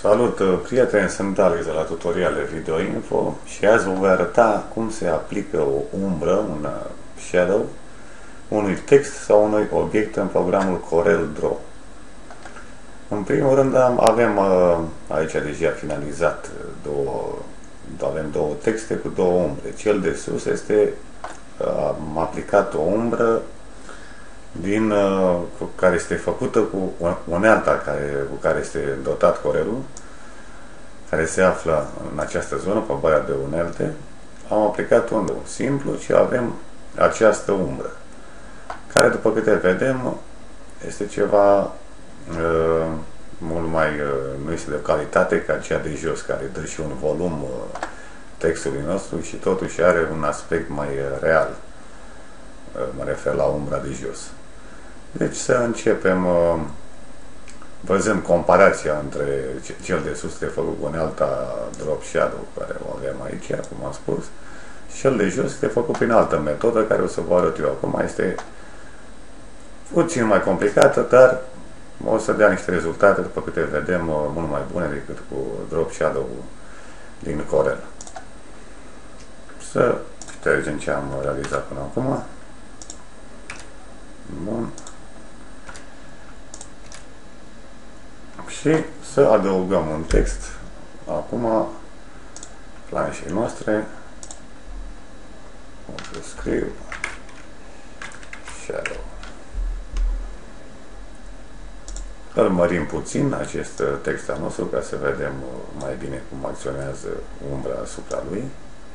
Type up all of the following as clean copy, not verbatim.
Salut, prieteni, sunt Alex de la Tutoriale Video Info și azi vă voi arăta cum se aplică o umbră, un shadow, unui text sau unui obiect în programul Corel Draw. În primul rând avem aici deja finalizat avem două texte cu două umbre. Cel de sus am aplicat o umbră care este făcută cu unealta cu care este dotat Corelul, care se află în această zonă, pe baia de unelte. Am aplicat unul simplu și avem această umbră, care, după câte vedem, este ceva mult mai, nu este de calitate ca cea de jos, care dă și un volum textului nostru și totuși are un aspect mai real. Mă refer la umbra de jos. Deci să începem văzând comparația între cel de sus este făcut cu unealta Drop Shadow, care o avem aici, cum am spus, și cel de jos este făcut prin altă metodă, care o să vă arăt eu acum. Este puțin mai complicată, dar o să dea niște rezultate, după câte vedem, mult mai bune decât cu Drop Shadow din Corel. Să ștergem ce am realizat până acum. Bun. Și să adăugăm un text acum planșei noastre. O să scriu shadow. Îl mărim puțin acest text al nostru ca să vedem mai bine cum acționează umbra asupra lui.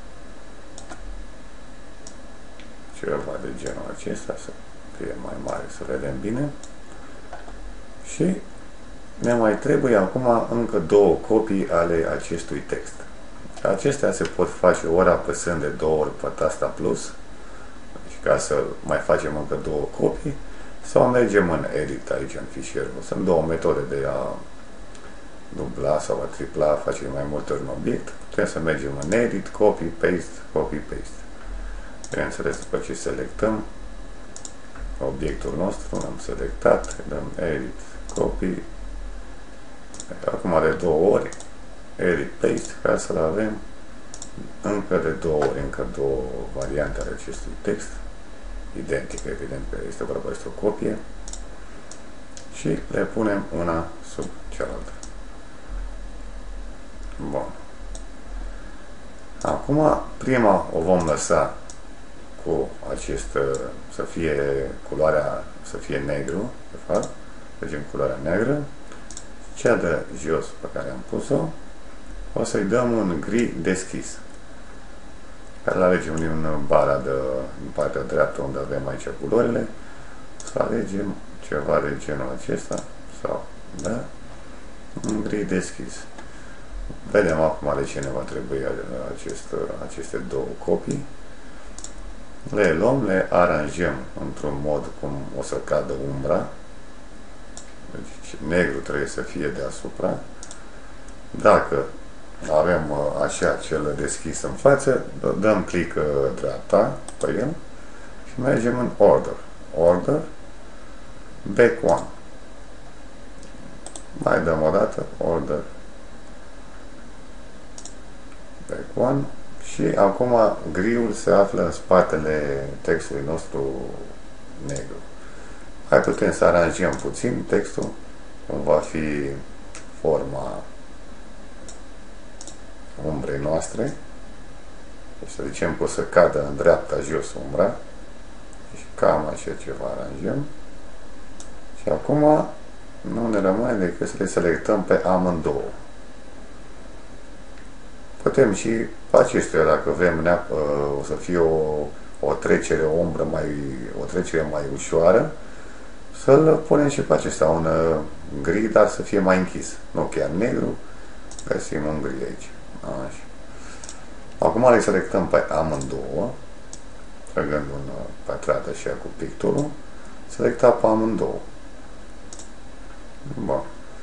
Ceva de genul acesta, să fie mai mare, să vedem bine. Și ne mai trebuie acum încă două copii ale acestui text. Acestea se pot face ori apăsând de două ori pe tasta plus, deci ca să mai facem încă două copii, sau mergem în edit aici în fișier. Sunt două metode de a dubla sau a tripla, face mai multe ori un obiect. Putem să mergem în edit, copy, paste, copy, paste. Bineînțeles, după ce selectăm obiectul nostru, l-am selectat, dăm edit, copy, acum de două ori, edit, paste, ca să-l avem încă de două ori, încă două variante ale acestui text, identică, evident că este vorba despre o copie, și le punem una sub cealaltă. Bun. Acum, prima o vom lăsa cu să fie culoarea, să fie negru, de fapt, mergem culoarea neagră. Cea de jos pe care am pus-o, o să-i dăm un gri deschis, care îl alegem din din partea dreaptă, unde avem aici culorile. Să alegem ceva de genul acesta, sau, da, un gri deschis. Vedem acum de ce ne va trebui aceste două copii. Le luăm, le aranjăm într-un mod cum o să cadă umbra. Deci negru trebuie să fie deasupra. Dacă avem așa cel deschis în față, dăm click dreapta pe el și mergem în Order. Order, Back One. Mai dăm o dată, Order, Back One. Și acum griul se află în spatele textului nostru negru. Hai, putem să aranjăm puțin textul, cum va fi forma umbrei noastre. Deci să zicem că o să cadă în dreapta jos umbra. Și cam așa ceva aranjăm. Și acum nu ne rămâne decât să le selectăm pe amândouă. Putem și pe acestuia, dacă vrem, o să fie o trecere, o umbră o trecere mai ușoară, să-l punem și pe acesta, un gri, dar să fie mai închis. Nu chiar negru, găsim un gri aici. Așa. Acum le selectăm pe amândouă, trăgând un pătrat așa cu pictorul, selecta pe amândouă. Bun.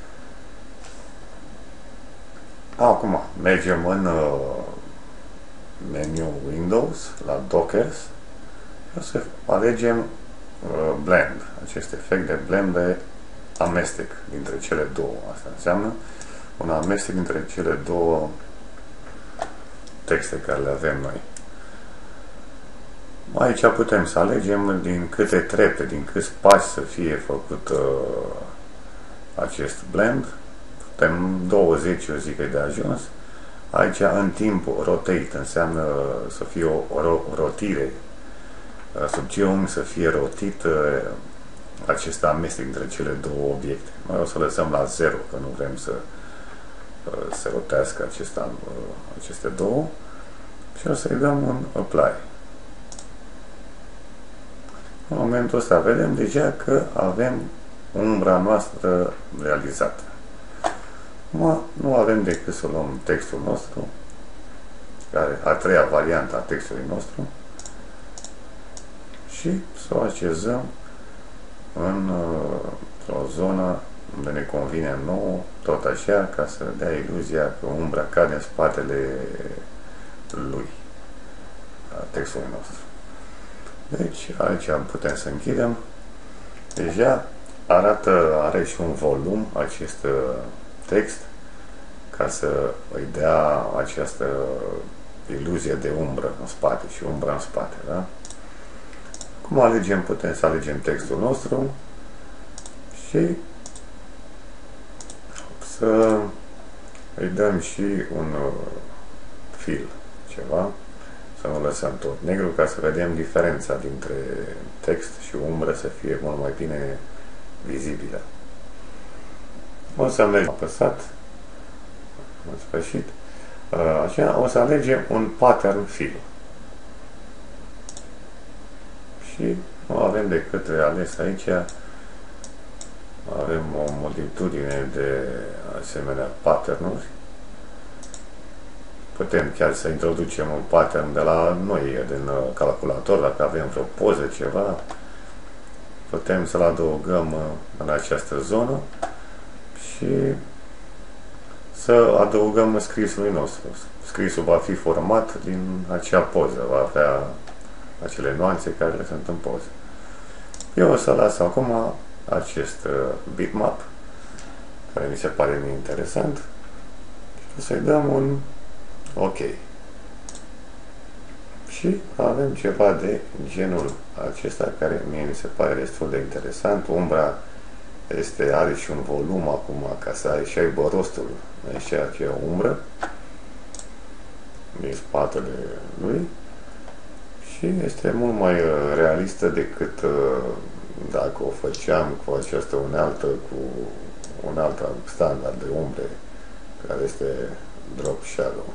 Acum mergem în meniu Windows, la Dockers, și o să alegem Blend, acest efect de blend de amestec dintre cele două. Asta înseamnă un amestec dintre cele două texte care le avem noi. Aici putem să alegem din câte trepe, din câți pași să fie făcut acest blend. Putem 20, eu zic că e de ajuns. Aici în timp rotate înseamnă să fie o rotire. Sub ce unghi să fie rotit acest amestec între cele două obiecte. Noi o să lăsăm la 0, că nu vrem să se rotească aceste două. Și o să-i dăm un apply. În momentul ăsta vedem deja că avem umbra noastră realizată. Nu avem decât să luăm textul nostru, care a treia variantă a textului nostru, și să o așezăm într-o zonă unde ne convine nouă, tot așa, ca să dea iluzia că umbra cade în spatele lui, a textului nostru. Deci, aici putem să închidem. Deja are și un volum acest text, ca să îi dea această iluzie de umbră în spate și umbra în spate, da? Cum alegem? Putem să alegem textul nostru și să îi dăm și un fill, ceva, să nu lăsăm tot negru, ca să vedem diferența dintre text și umbră să fie mult mai bine vizibilă. O să mergem apăsat în sfârșit. Așa, o să alegem un pattern fill. Și nu avem decât ales aici. Avem o multitudine de asemenea pattern-uri. Putem chiar să introducem un pattern de la noi, din calculator, dacă avem vreo poză, ceva. Putem să-l adăugăm în această zonă și să adăugăm scrisul nostru. Scrisul va fi format din acea poză, va avea acele nuanțe care le sunt în poză. Eu o să las acum acest bitmap, care mi se pare mie interesant, și o să-i dăm un OK. Și avem ceva de genul acesta, care mie mi se pare destul de interesant. Umbra are și un volum acum, ca să ai și aibă rostul, aici e o umbră din spatele lui și este mult mai realistă decât dacă o făceam cu această unealtă, cu un alt standard de umbre, care este drop shadow.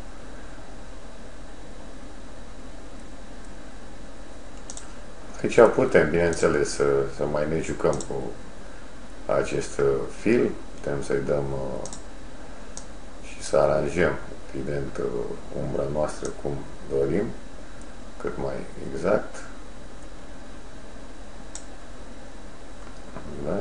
Aici putem, bineînțeles, să mai ne jucăm cu acest fill, putem să-i dăm și să aranjăm, evident, umbra noastră cum dorim, cât mai exact. Da?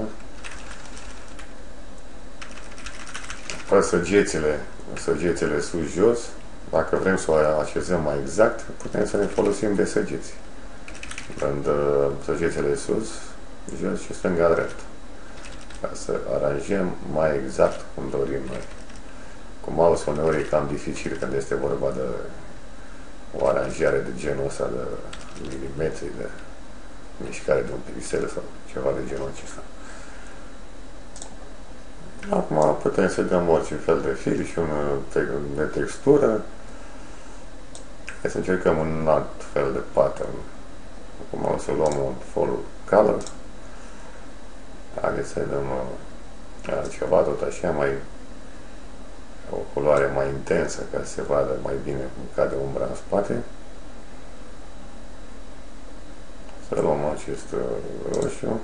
Apoi săgețile sus-jos, dacă vrem să o așezăm mai exact, putem să ne folosim de săgeți. Dând săgețile sus, jos și stânga-dreapta, ca să aranjăm mai exact cum dorim noi. Cu mouse uneori e cam dificil când este vorba de o aranjare de genul ăsta, de milimetri, de mișcare de un pixel sau ceva de genul acesta. Acum putem să dăm orice fel de fil și de textură. Hai să încercăm un alt fel de pattern. Acum o să luăm un full color. Haideți să dăm ceva tot așa, o culoare mai intensă, ca să se vadă mai bine cum cade umbra în spate. Să luăm acest roșu,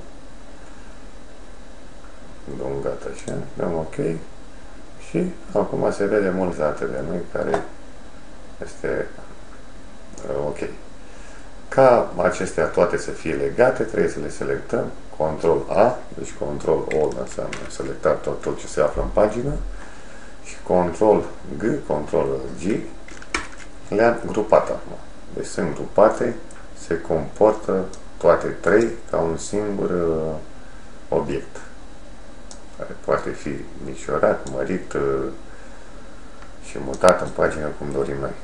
dungat așa, dăm OK și acum se vede mult de noi care este OK. Ca acestea toate să fie legate, trebuie să le selectăm Ctrl A, deci Ctrl All înseamnă selectat tot ce se află în pagină, și Ctrl G, Ctrl G, le-am grupat acum. Deci sunt grupate, se comportă toate trei ca un singur obiect. care poate fi micșorat, mărit și mutat în pagină cum dorim noi.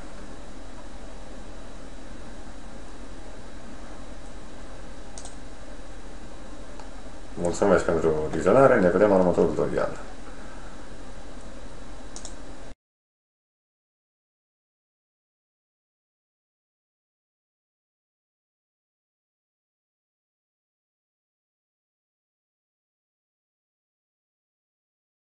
Mulțumesc pentru vizionare, ne vedem în următorul tutorial.